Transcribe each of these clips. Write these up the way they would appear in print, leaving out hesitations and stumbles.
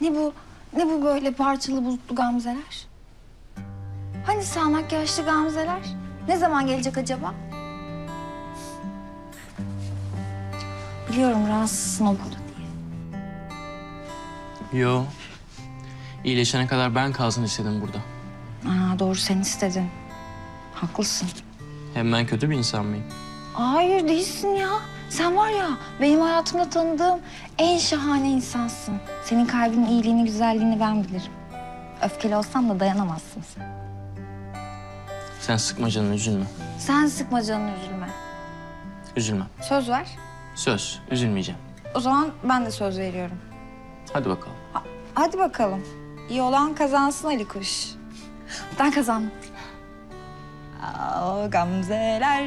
Ne bu? Ne bu böyle parçalı bulutlu gamzeler? Hani sağanak yaşlı gamzeler? Ne zaman gelecek acaba? Biliyorum rahatsızsın o burada diye. Yo. İyileşene kadar ben kalsın istedim burada. Doğru sen istedin. Haklısın. Hem ben kötü bir insan mıyım? Hayır değilsin ya. Sen var ya benim hayatımda tanıdığım en şahane insansın. Senin kalbinin iyiliğini, güzelliğini ben bilirim. Öfkeli olsam da dayanamazsın sen. Sen sıkma canını, üzülme. Sen sıkma canını, üzülme. Üzülme. Söz ver. Söz, üzülmeyeceğim. O zaman ben de söz veriyorum. Hadi bakalım. Hadi bakalım. İyi olan kazansın Ali Kuş. Ben kazandım. Gamzeler.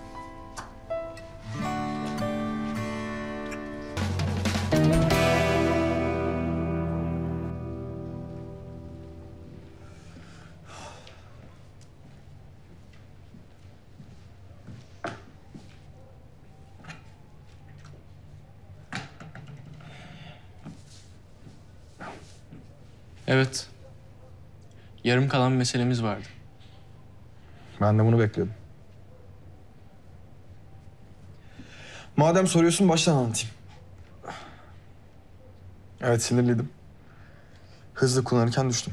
Evet. Yarım kalan bir meselemiz vardı. Ben de bunu bekliyordum. Madem soruyorsun baştan anlatayım. Evet sinirliydim. Hızlı kullanırken düştüm.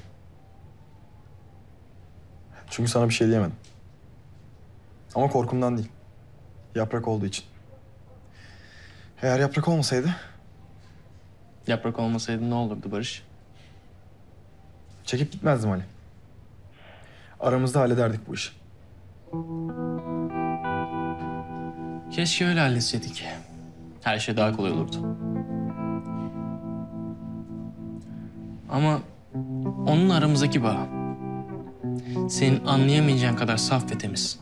Çünkü sana bir şey diyemedim. Ama korkumdan değil. Yaprak olduğu için. Eğer yaprak olmasaydı Yaprak olmasaydı ne olurdu Barış? çekip gitmezdim Ali. Aramızda hallederdik bu işi. Keşke öyle halletseydik. Her şey daha kolay olurdu. Ama onun aramızdaki bağ senin anlayamayacağın kadar saf ve temiz.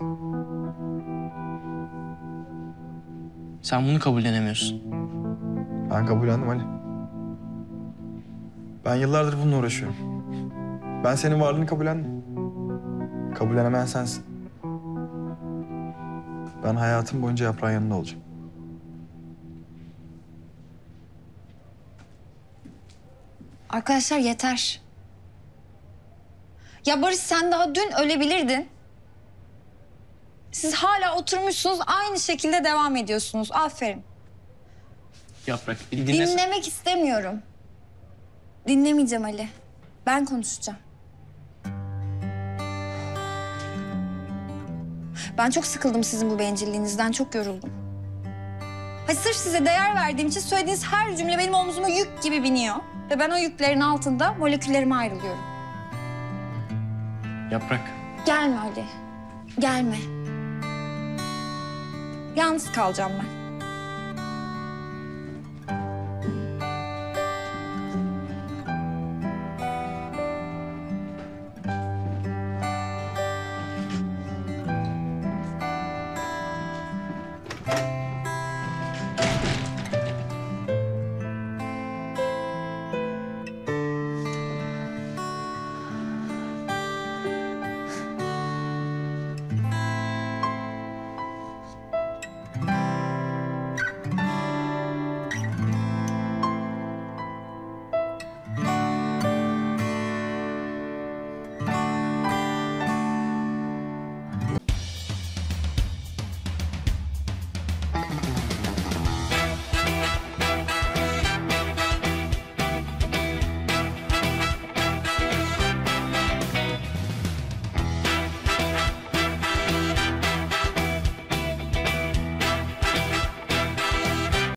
Sen bunu kabullenemiyorsun. Ben kabullendim Ali. Ben yıllardır bununla uğraşıyorum. Ben senin varlığını kabullendim. Kabullenemeyen sensin. Ben hayatım boyunca yaprağın yanında olacağım. Arkadaşlar yeter. Ya Barış sen daha dün ölebilirdin. Siz hala oturmuşsunuz aynı şekilde devam ediyorsunuz. Aferin. Yaprak bir dinle. Dinlemek istemiyorum. Dinlemeyeceğim Ali. Ben konuşacağım. Ben çok sıkıldım sizin bu bencilliğinizden, çok yoruldum. Ha, sırf size değer verdiğim için söylediğiniz her cümle benim omzuma yük gibi biniyor. Ve ben o yüklerin altında moleküllerime ayrılıyorum. Yaprak. Gelme Ali, gelme. Yalnız kalacağım ben.